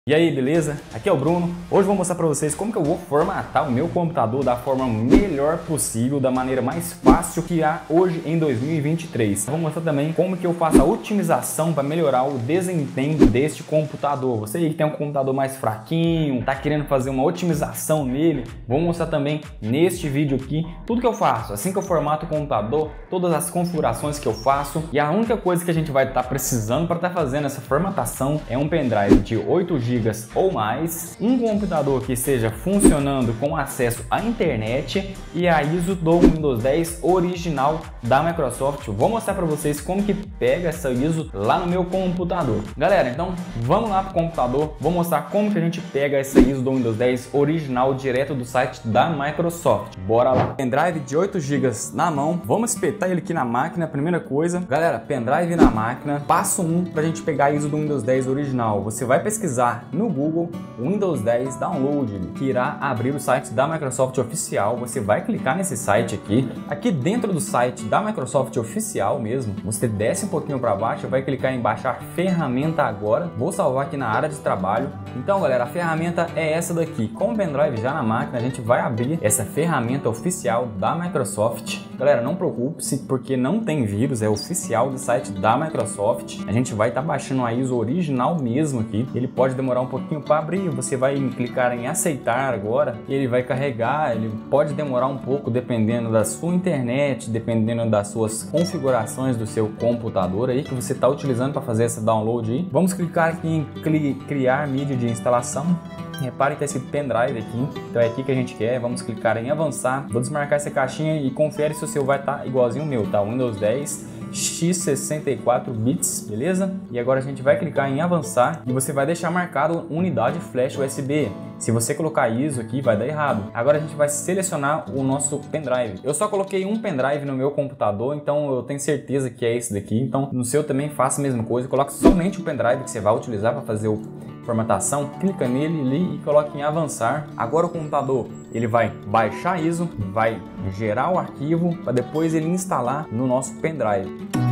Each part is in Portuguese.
E aí, beleza? Aqui é o Bruno. Hoje eu vou mostrar para vocês como que eu vou formatar o meu computador da forma melhor possível, da maneira mais fácil que há hoje em 2023. Eu vou mostrar também como que eu faço a otimização para melhorar o desempenho deste computador. Você aí que tem um computador mais fraquinho, tá querendo fazer uma otimização nele, vou mostrar também neste vídeo aqui tudo que eu faço. Assim que eu formato o computador, todas as configurações que eu faço, e a única coisa que a gente vai estar precisando para estar fazendo essa formatação é um pendrive de 8 GB ou mais, um computador que esteja funcionando com acesso à internet e a ISO do Windows 10 original da Microsoft. Vou mostrar para vocês como que pega essa ISO lá no meu computador. Galera, então vamos lá para o computador, vou mostrar como que a gente pega essa ISO do Windows 10 original direto do site da Microsoft. Bora lá! Pendrive de 8 GB na mão, vamos espetar ele aqui na máquina. Primeira coisa, galera, pendrive na máquina. Passo 1 para a gente pegar a ISO do Windows 10 original. Você vai pesquisar no Google Windows 10 Download, que irá abrir o site da Microsoft oficial. Você vai clicar nesse site aqui. Aqui dentro do site da Microsoft oficial mesmo, você desce um pouquinho para baixo, vai clicar em baixar ferramenta agora. Vou salvar aqui na área de trabalho. Então, galera, a ferramenta é essa daqui. Com o pendrive já na máquina, a gente vai abrir essa ferramenta oficial da Microsoft. Galera, não preocupe-se, porque não tem vírus, é oficial do site da Microsoft. A gente vai estar baixando a ISO original mesmo aqui. Ele pode demorar um pouquinho para abrir, você vai clicar em aceitar agora, ele vai carregar, ele pode demorar um pouco dependendo da sua internet, dependendo das suas configurações do seu computador aí que você está utilizando para fazer essa download aí. Vamos clicar aqui em criar mídia de instalação. Repare que esse pendrive aqui, então é aqui que a gente quer. Vamos clicar em avançar, vou desmarcar essa caixinha e confere se o seu vai estar igualzinho o meu, tá? Windows 10 x64 bits, beleza? E agora a gente vai clicar em avançar e você vai deixar marcado unidade flash USB. Se você colocar ISO aqui, vai dar errado. Agora a gente vai selecionar o nosso pendrive. Eu só coloquei um pendrive no meu computador, então eu tenho certeza que é esse daqui. Então no seu também faça a mesma coisa. Coloque somente o pendrive que você vai utilizar para fazer a formatação. Clica nele ali e coloque em avançar. Agora o computador ele vai baixar a ISO, vai gerar o arquivo para depois ele instalar no nosso pendrive.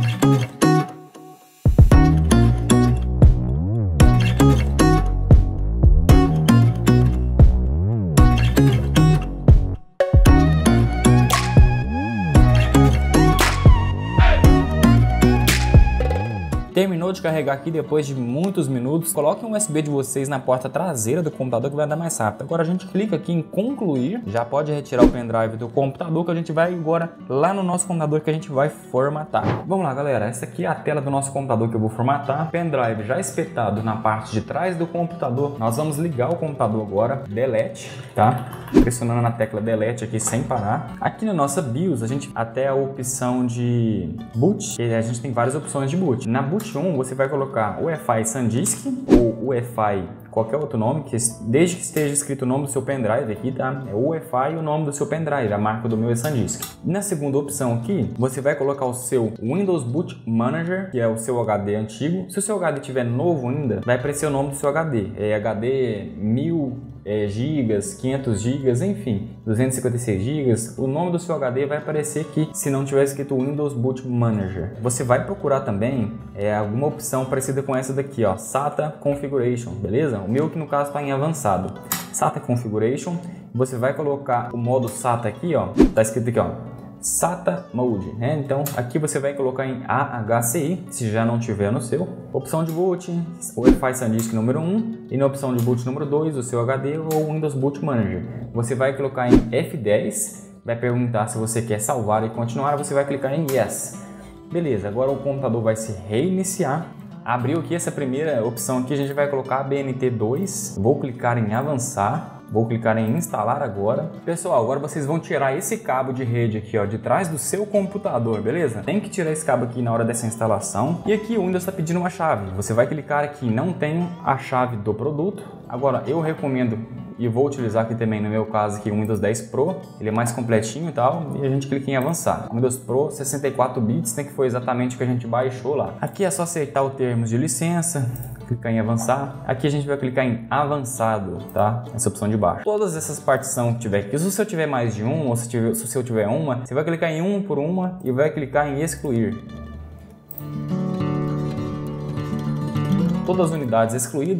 Terminou de carregar aqui depois de muitos minutos, coloque um USB de vocês na porta traseira do computador que vai dar mais rápido. Agora a gente clica aqui em concluir, já pode retirar o pendrive do computador que a gente vai agora lá no nosso computador que a gente vai formatar. Vamos lá, galera, essa aqui é a tela do nosso computador que eu vou formatar. Pendrive já espetado na parte de trás do computador. Nós vamos ligar o computador agora, delete, tá? Pressionando na tecla delete aqui sem parar. Aqui na nossa BIOS a gente até a opção de boot, a gente tem várias opções de boot. Na boot 1 você vai colocar UEFI SanDisk ou UEFI qualquer outro nome, desde que esteja escrito o nome do seu pendrive aqui, tá? É UEFI e o nome do seu pendrive, a marca do meu é SanDisk. Na segunda opção aqui, você vai colocar o seu Windows Boot Manager, que é o seu HD antigo. Se o seu HD tiver novo ainda, vai aparecer o nome do seu HD. É HD 1000 GB, 500 GB, enfim, 256 GB, o nome do seu HD vai aparecer aqui se não tiver escrito Windows Boot Manager. Você vai procurar também alguma opção parecida com essa daqui, ó, SATA Configuration, beleza? O meu que no caso está em avançado, SATA Configuration. Você vai colocar o modo SATA aqui, ó, tá escrito aqui, ó, SATA Mode, né? Então aqui você vai colocar em AHCI, se já não tiver no seu. Opção de boot, UEFI SanDisk número 1 e na opção de boot número 2, o seu HD ou Windows Boot Manager. Você vai colocar em F10, vai perguntar se você quer salvar e continuar, você vai clicar em Yes. Beleza, agora o computador vai se reiniciar. Abriu aqui essa primeira opção aqui, a gente vai colocar BNT2, vou clicar em avançar. Vou clicar em instalar agora. Pessoal, agora vocês vão tirar esse cabo de rede aqui, ó, de trás do seu computador, beleza? Tem que tirar esse cabo aqui na hora dessa instalação. E aqui o Windows está pedindo uma chave. Você vai clicar aqui, não tenho a chave do produto. Agora eu recomendo e vou utilizar aqui também no meu caso aqui o Windows 10 Pro. Ele é mais completinho e tal. E a gente clica em avançar. Windows Pro 64 bits, né, que foi exatamente o que a gente baixou lá. Aqui é só aceitar o termos de licença. Clicar em avançar. Aqui a gente vai clicar em avançado, tá? Essa opção de baixo. Todas essas partições que tiver aqui, se o seu tiver mais de um ou se o seu tiver uma, você vai clicar em um por uma e vai clicar em excluir. Todas as unidades excluídas,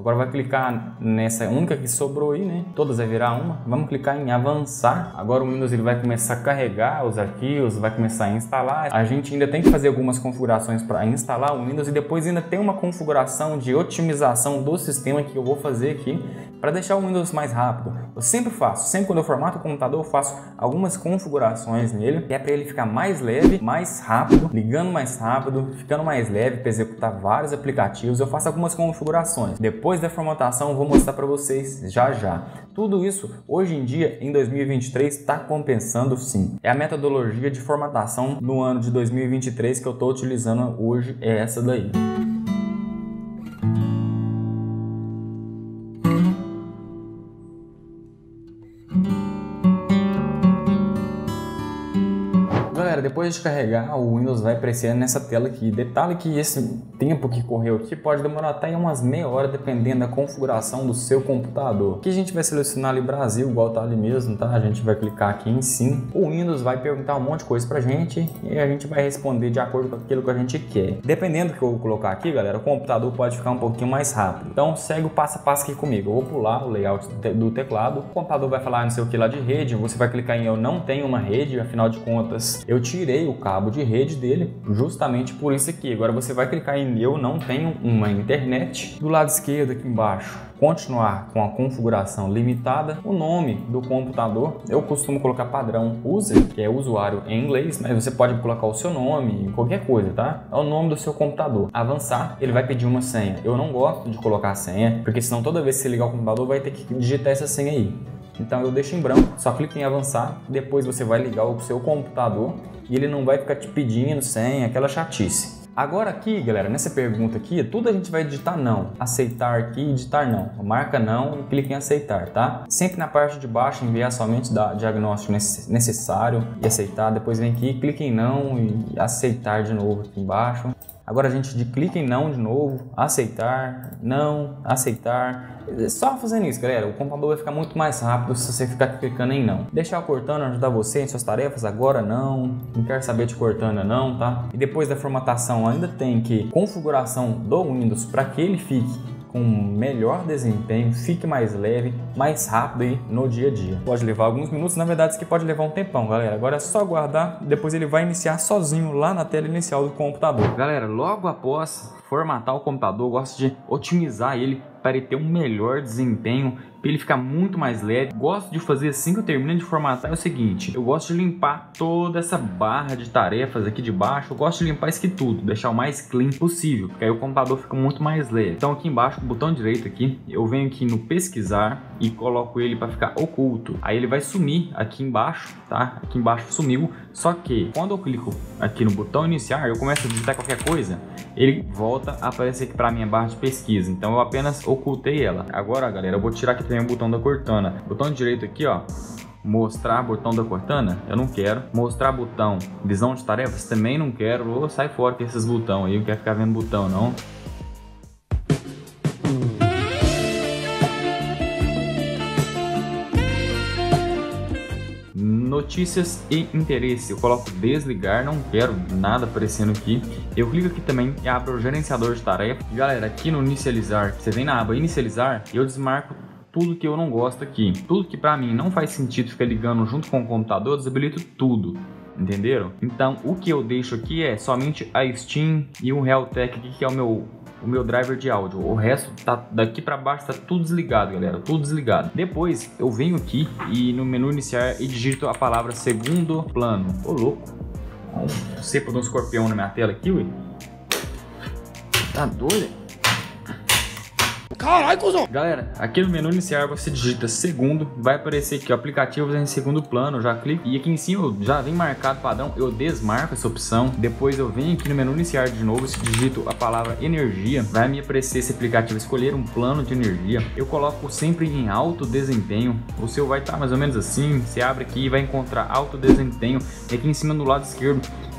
Agora vai clicar nessa única que sobrou aí, né? Todas vai virar uma. Vamos clicar em avançar. Agora o Windows ele vai começar a carregar os arquivos, vai começar a instalar. A gente ainda tem que fazer algumas configurações para instalar o Windows e depois ainda tem uma configuração de otimização do sistema que eu vou fazer aqui para deixar o Windows mais rápido. Eu sempre faço, sempre quando eu formato o computador eu faço algumas configurações nele, que é para ele ficar mais leve, mais rápido, ligando mais rápido, ficando mais leve para executar vários aplicativos. Eu faço algumas configurações. Depois da formatação eu vou mostrar para vocês já. Tudo isso hoje em dia em 2023 está compensando sim. É a metodologia de formatação no ano de 2023 que eu estou utilizando hoje, é essa daí. Galera, depois de carregar, o Windows vai aparecer nessa tela aqui. Detalhe que esse tempo que correu aqui pode demorar até umas meia hora, dependendo da configuração do seu computador. Aqui a gente vai selecionar ali Brasil, igual tá ali mesmo, tá? A gente vai clicar aqui em sim. O Windows vai perguntar um monte de coisa pra gente e a gente vai responder de acordo com aquilo que a gente quer. Dependendo do que eu vou colocar aqui, galera, o computador pode ficar um pouquinho mais rápido. Então segue o passo a passo aqui comigo. Eu vou pular o layout do teclado. O computador vai falar não sei o que lá de rede. Você vai clicar em eu não tenho uma rede, afinal de contas eu tirei o cabo de rede dele justamente por isso aqui. Agora você vai clicar em eu não tenho uma internet. Do lado esquerdo aqui embaixo, continuar com a configuração limitada. O nome do computador, eu costumo colocar padrão user, que é usuário em inglês, mas você pode colocar o seu nome, qualquer coisa, tá? É o nome do seu computador. Avançar, ele vai pedir uma senha. Eu não gosto de colocar a senha, porque senão toda vez que você ligar o computador vai ter que digitar essa senha aí. Então eu deixo em branco, só clica em avançar, depois você vai ligar o seu computador e ele não vai ficar te pedindo senha, aquela chatice. Agora aqui, galera, nessa pergunta aqui, tudo a gente vai digitar não. Aceitar aqui e digitar não. Marca não e clica em aceitar, tá? Sempre na parte de baixo, enviar somente o diagnóstico necessário e aceitar. Depois vem aqui, clica em não e aceitar de novo aqui embaixo. Agora a gente clica em não de novo, aceitar, não, aceitar. Só fazendo isso, galera, o computador vai ficar muito mais rápido se você ficar clicando em não. Deixar o Cortana ajudar você em suas tarefas, agora não quero saber de Cortana não, tá? E depois da formatação ainda tem que configuração do Windows para que ele fique com melhor desempenho, fique mais leve, mais rápido aí no dia a dia. Pode levar alguns minutos, na verdade isso aqui pode levar um tempão, galera. Agora é só aguardar, depois ele vai iniciar sozinho lá na tela inicial do computador. Galera, logo após formatar o computador, eu gosto de otimizar ele para ele ter um melhor desempenho, para ele ficar muito mais leve. Gosto de fazer assim que eu termino de formatar é o seguinte: eu gosto de limpar toda essa barra de tarefas aqui de baixo. Eu gosto de limpar isso aqui tudo, deixar o mais clean possível, porque aí o computador fica muito mais leve. Então aqui embaixo, com o botão direito aqui, eu venho aqui no pesquisar e coloco ele para ficar oculto. Aí ele vai sumir aqui embaixo, tá? Aqui embaixo sumiu. Só que quando eu clico aqui no botão iniciar, eu começo a digitar qualquer coisa, ele volta a aparecer aqui para minha barra de pesquisa. Então eu apenas ocultei ela. Agora, galera, eu vou tirar aqui também o botão da Cortana. Botão direito aqui, ó, mostrar botão da Cortana, eu não quero. Mostrar botão visão de tarefas, também não quero. Vou sair fora com esses botões aí, eu não quero ficar vendo botão não. Notícias e interesse, eu coloco desligar, não quero nada aparecendo aqui. Eu clico aqui também e abro o gerenciador de tarefas. Galera, aqui no inicializar, você vem na aba inicializar, eu desmarco tudo que eu não gosto aqui. Tudo que pra mim não faz sentido ficar ligando junto com o computador, eu desabilito tudo. Entenderam? Então o que eu deixo aqui é somente a Steam e o Realtek aqui, que é o meu driver de áudio. O resto tá daqui para baixo, tá tudo desligado, galera, tudo desligado. Depois eu venho aqui e no menu iniciar e digito a palavra segundo plano. Ô louco, um cepo de um escorpião na minha tela aqui, ué. Tá doido? Caralho, cuzão! Galera, aqui no menu iniciar você digita segundo, vai aparecer aqui ó, aplicativos em segundo plano, eu já clico e aqui em cima já vem marcado padrão, eu desmarco essa opção. Depois eu venho aqui no menu iniciar de novo, digito a palavra energia, vai me aparecer esse aplicativo, escolher um plano de energia. Eu coloco sempre em alto desempenho, o seu vai estar mais ou menos assim, você abre aqui e vai encontrar alto desempenho. E aqui em cima do lado esquerdo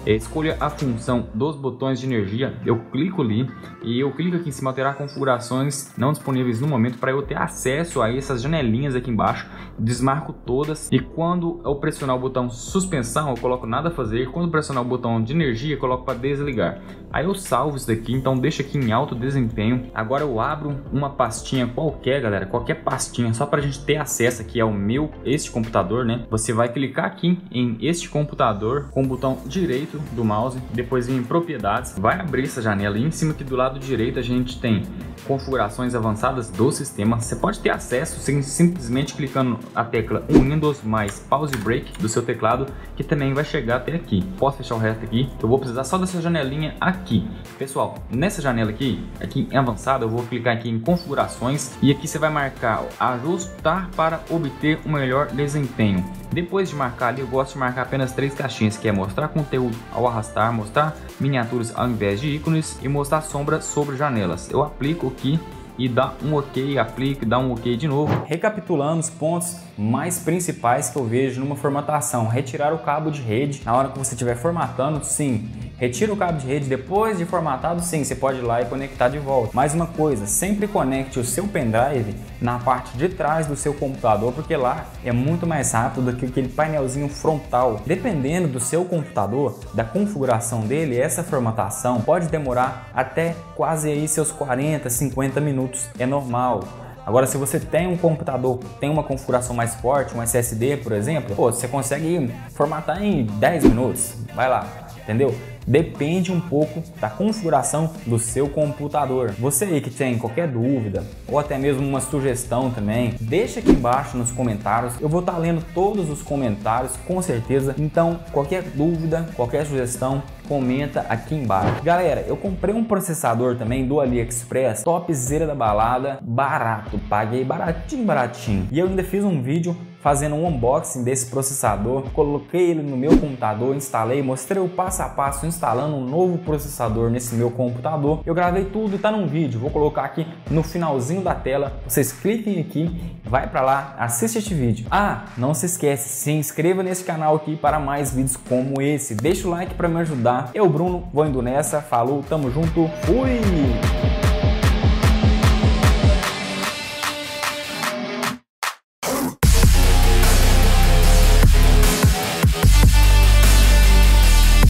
escolha a função dos botões de energia, eu clico ali e eu clico aqui em cima alterar configurações não disponíveis no momento para eu ter acesso a essas janelinhas aqui embaixo, desmarco todas e quando eu pressionar o botão suspensão eu coloco nada a fazer, quando pressionar o botão de energia eu coloco para desligar. Aí eu salvo isso daqui, então deixa aqui em alto desempenho. Agora eu abro uma pastinha qualquer, galera, qualquer pastinha, só para a gente ter acesso aqui ao este computador, né? Você vai clicar aqui em este computador com o botão direito do mouse, depois em propriedades, vai abrir essa janela e em cima aqui do lado direito a gente tem configurações avançadas do sistema. Você pode ter acesso simplesmente clicando a tecla Windows mais Pause Break do seu teclado, que também vai chegar até aqui. Posso fechar o resto aqui, eu vou precisar só dessa janelinha aqui. Pessoal, nessa janela aqui em avançado, eu vou clicar aqui em configurações e aqui você vai marcar ajustar para obter um melhor desempenho. Depois de marcar ali, eu gosto de marcar apenas 3 caixinhas, que é mostrar conteúdo ao arrastar, mostrar miniaturas ao invés de ícones e mostrar sombra sobre janelas. Eu aplico aqui e dá um ok, aplique, dá um ok de novo. Recapitulando os pontos mais principais que eu vejo numa formatação: retirar o cabo de rede na hora que você estiver formatando, sim. Retira o cabo de rede depois de formatado, sim, você pode ir lá e conectar de volta. Mais uma coisa, sempre conecte o seu pendrive na parte de trás do seu computador, porque lá é muito mais rápido do que aquele painelzinho frontal. Dependendo do seu computador, da configuração dele, essa formatação pode demorar até quase aí seus 40, 50 minutos, é normal. Agora, se você tem um computador, tem uma configuração mais forte, um SSD, por exemplo, você consegue formatar em 10 minutos, vai lá, entendeu? Depende um pouco da configuração do seu computador. Você aí que tem qualquer dúvida ou até mesmo uma sugestão também, deixa aqui embaixo nos comentários. Eu vou estar lendo todos os comentários com certeza. Então, qualquer dúvida, qualquer sugestão, comenta aqui embaixo. Galera, eu comprei um processador também do AliExpress, topzera da balada, barato, paguei baratinho. E eu ainda fiz um vídeo fazendo um unboxing desse processador, coloquei ele no meu computador, instalei, mostrei o passo a passo instalando um novo processador nesse meu computador. Eu gravei tudo e tá num vídeo, vou colocar aqui no finalzinho da tela, vocês cliquem aqui, vai pra lá, assiste este vídeo. Não se esquece, se inscreva nesse canal aqui para mais vídeos como esse, deixa o like para me ajudar. Eu, Bruno, vou indo nessa, falou, tamo junto, fui!